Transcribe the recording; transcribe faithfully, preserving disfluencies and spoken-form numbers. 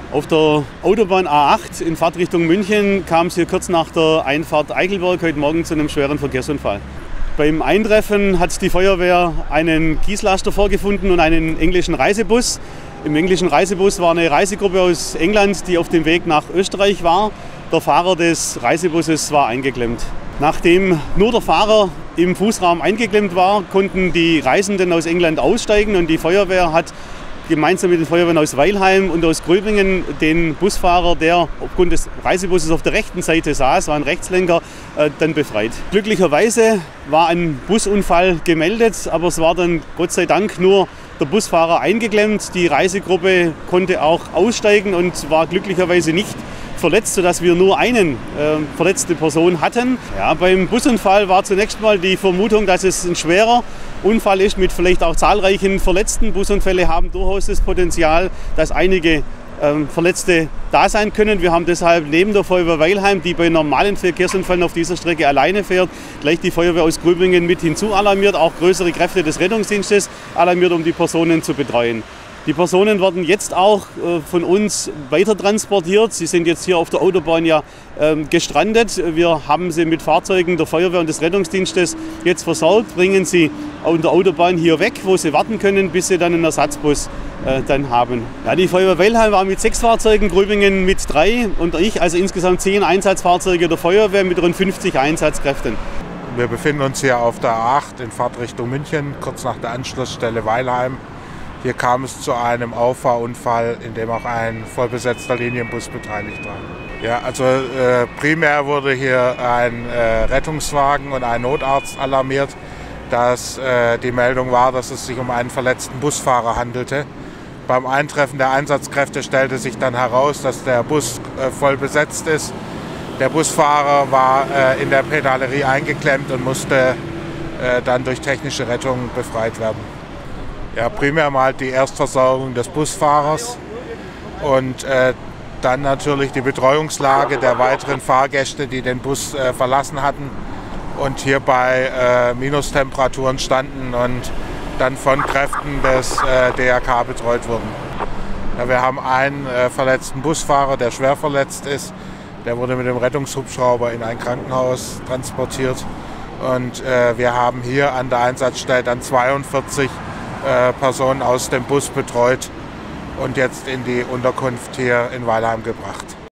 Auf der Autobahn A acht in Fahrtrichtung München kam es hier kurz nach der Einfahrt Eichelberg heute Morgen zu einem schweren Verkehrsunfall. Beim Eintreffen hat die Feuerwehr einen Gießlaster vorgefunden und einen englischen Reisebus. Im englischen Reisebus war eine Reisegruppe aus England, die auf dem Weg nach Österreich war. Der Fahrer des Reisebusses war eingeklemmt. Nachdem nur der Fahrer im Fußraum eingeklemmt war, konnten die Reisenden aus England aussteigen und die Feuerwehr hat gemeinsam mit den Feuerwehren aus Weilheim und aus Gröbingen den Busfahrer, der aufgrund des Reisebusses auf der rechten Seite saß, war ein Rechtslenker, äh, dann befreit. Glücklicherweise war ein Busunfall gemeldet, aber es war dann Gott sei Dank nur der Busfahrer eingeklemmt. Die Reisegruppe konnte auch aussteigen und war glücklicherweise nicht verletzt, sodass wir nur eine äh, verletzte Person hatten. Ja, beim Busunfall war zunächst mal die Vermutung, dass es ein schwerer Unfall ist mit vielleicht auch zahlreichen Verletzten. Busunfälle haben durchaus das Potenzial, dass einige ähm, Verletzte da sein können. Wir haben deshalb neben der Feuerwehr Weilheim, die bei normalen Verkehrsunfällen auf dieser Strecke alleine fährt, gleich die Feuerwehr aus Gröbingen mit hinzu alarmiert, auch größere Kräfte des Rettungsdienstes alarmiert, um die Personen zu betreuen. Die Personen werden jetzt auch äh, von uns weiter transportiert. Sie sind jetzt hier auf der Autobahn ja ähm, gestrandet. Wir haben sie mit Fahrzeugen der Feuerwehr und des Rettungsdienstes jetzt versorgt, bringen sie auf der Autobahn hier weg, wo sie warten können, bis sie dann einen Ersatzbus äh, dann haben. Ja, die Feuerwehr Weilheim war mit sechs Fahrzeugen, Gröbingen mit drei und ich, also insgesamt zehn Einsatzfahrzeuge der Feuerwehr mit rund fünfzig Einsatzkräften. Wir befinden uns hier auf der A acht in Fahrtrichtung München, kurz nach der Anschlussstelle Weilheim. Hier kam es zu einem Auffahrunfall, in dem auch ein vollbesetzter Linienbus beteiligt war. Ja, also äh, primär wurde hier ein äh, Rettungswagen und ein Notarzt alarmiert, dass äh, die Meldung war, dass es sich um einen verletzten Busfahrer handelte. Beim Eintreffen der Einsatzkräfte stellte sich dann heraus, dass der Bus äh, voll besetzt ist. Der Busfahrer war äh, in der Pedalerie eingeklemmt und musste äh, dann durch technische Rettung befreit werden. Ja, primär mal die Erstversorgung des Busfahrers und äh, dann natürlich die Betreuungslage der weiteren Fahrgäste, die den Bus äh, verlassen hatten und hier bei äh, Minustemperaturen standen und dann von Kräften des äh, D R K betreut wurden. Ja, wir haben einen äh, verletzten Busfahrer, der schwer verletzt ist. Der wurde mit dem Rettungshubschrauber in ein Krankenhaus transportiert. Und äh, wir haben hier an der Einsatzstelle dann zweiundvierzig äh, Personen aus dem Bus betreut und jetzt in die Unterkunft hier in Weilheim gebracht.